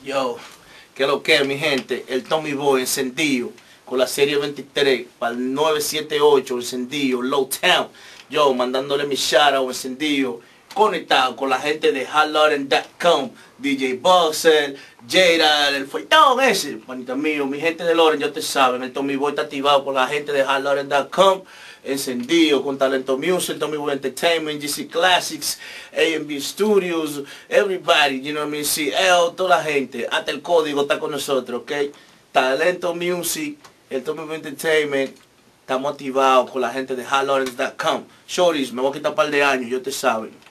Yo, ¿qué lo que, mi gente? El Tommy Boy encendido con la serie 23 para el 978 encendido, Low Town. Yo, mandándole mi shoutout encendido, conectado con la gente de hardloren.com, DJ Boxer, Jada, el Fuetón ese, panita mío, mi gente de Loren, ya te saben, el Tommy Boy está activado con la gente de hardloren.com, encendido con Talento Music, Tommy Boy Entertainment, GC Classics, A&B Studios, everybody, you know what I mean, CL, toda la gente, hasta el código está con nosotros, ok. Talento Music, el Tommy Boy Entertainment, estamos activados con la gente de hardloren.com. Shorties, me voy a quitar un par de años, yo te saben.